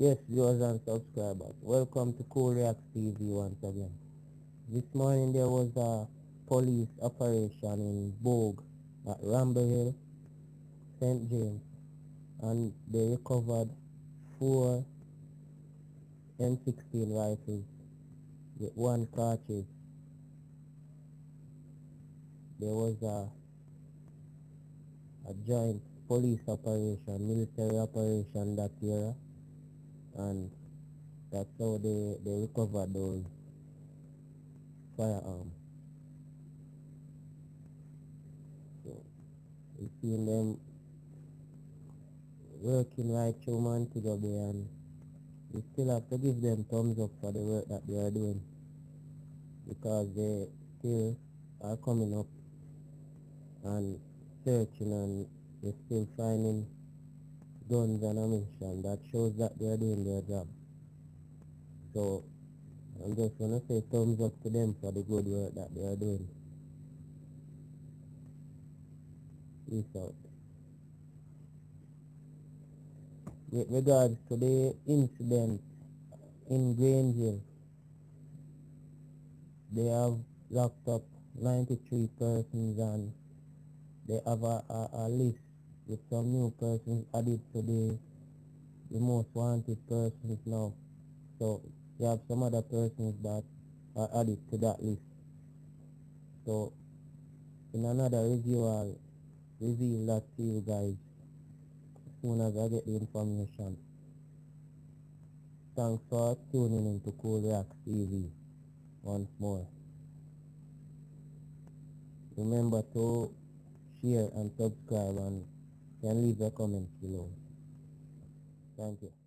Yes, viewers and subscribers, welcome to Cool Reacts TV once again. This morning there was a police operation in Bogue at Ramble Hill, St James, and they recovered 4 M-16 rifles with 1 cartridge. There was a joint police operation, military operation that year, and that's how they recovered those firearms. So we've seen them working right through Montego Bay, and we still have to give them thumbs up for the work that they are doing, because they still are coming up and searching, and they're still finding guns and ammunition. That shows that they are doing their job. So I'm just gonna say thumbs up to them for the good work that they are doing. Peace out. With regards to the incident in Grangeville, they have locked up 93 persons, and they have a list with some new persons added to the most wanted persons now. So you have some other persons that are added to that list. So in another review, I'll reveal that to you guys as soon as I get the information. Thanks for tuning in to Cool Reacts TV once more. Remember to share and subscribe, and you can leave a comment below. Thank you.